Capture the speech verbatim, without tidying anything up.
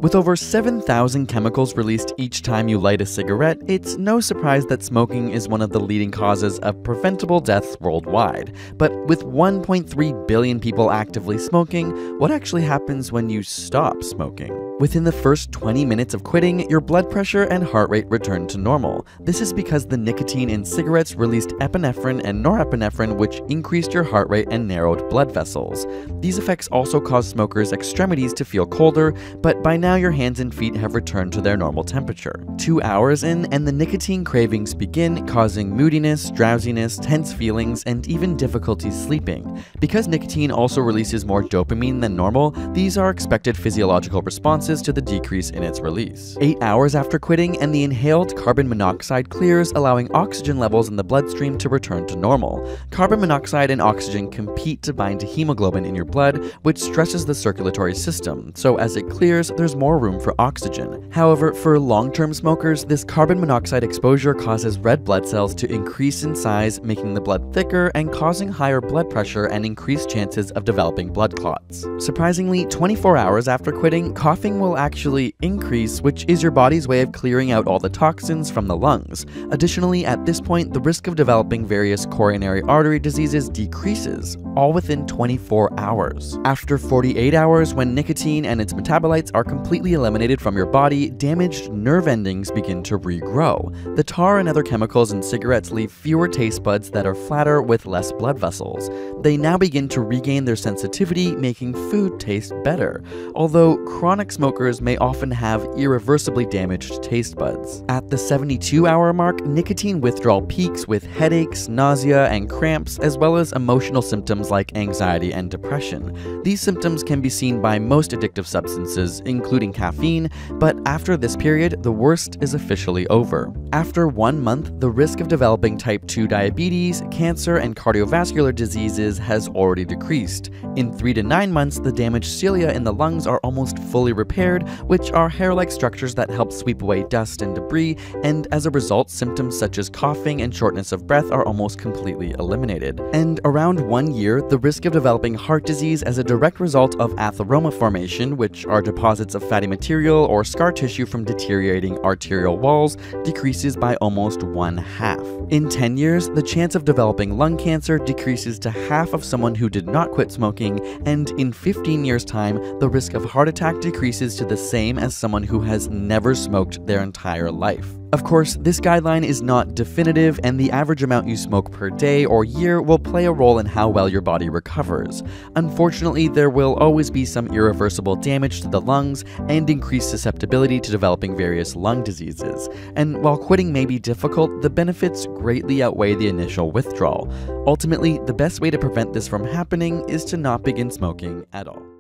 With over seven thousand chemicals released each time you light a cigarette, it's no surprise that smoking is one of the leading causes of preventable deaths worldwide. But with one point three billion people actively smoking, what actually happens when you stop smoking? Within the first twenty minutes of quitting, your blood pressure and heart rate return to normal. This is because the nicotine in cigarettes released epinephrine and norepinephrine, which increased your heart rate and narrowed blood vessels. These effects also cause smokers' extremities to feel colder, but by now your hands and feet have returned to their normal temperature. Two hours in, and the nicotine cravings begin, causing moodiness, drowsiness, tense feelings, and even difficulty sleeping. Because nicotine also releases more dopamine than normal, these are expected physiological responses to the decrease in its release. Eight hours after quitting, and the inhaled carbon monoxide clears, allowing oxygen levels in the bloodstream to return to normal. Carbon monoxide and oxygen compete to bind to hemoglobin in your blood, which stresses the circulatory system, so as it clears, there's more room for oxygen. However, for long-term smokers, this carbon monoxide exposure causes red blood cells to increase in size, making the blood thicker and causing higher blood pressure and increased chances of developing blood clots. Surprisingly, twenty-four hours after quitting, coughing will actually increase, which is your body's way of clearing out all the toxins from the lungs. Additionally, at this point, the risk of developing various coronary artery diseases decreases, all within twenty-four hours. After forty-eight hours, when nicotine and its metabolites are completely eliminated from your body, damaged nerve endings begin to regrow. The tar and other chemicals in cigarettes leave fewer taste buds that are flatter with less blood vessels. They now begin to regain their sensitivity, making food taste better, although chronic smokers may often have irreversibly damaged taste buds. At the seventy-two hour mark, nicotine withdrawal peaks with headaches, nausea, and cramps, as well as emotional symptoms like anxiety and depression. These symptoms can be seen by most addictive substances, including caffeine, but after this period, the worst is officially over. After one month, the risk of developing type two diabetes, cancer, and cardiovascular diseases has already decreased. In three to nine months, the damaged cilia in the lungs are almost fully repaired, which are hair-like structures that help sweep away dust and debris, and as a result, symptoms such as coughing and shortness of breath are almost completely eliminated. And around one year, the risk of developing heart disease as a direct result of atheroma formation, which are deposits of fatty material or scar tissue from deteriorating arterial walls, decreases by almost one half. In ten years, the chance of developing lung cancer decreases to half of someone who did not quit smoking, and in fifteen years' time, the risk of heart attack decreases to the same as someone who has never smoked their entire life. Of course, this guideline is not definitive, and the average amount you smoke per day or year will play a role in how well your body recovers. Unfortunately, there will always be some irreversible damage to the lungs and increased susceptibility to developing various lung diseases. And while quitting may be difficult, the benefits greatly outweigh the initial withdrawal. Ultimately, the best way to prevent this from happening is to not begin smoking at all.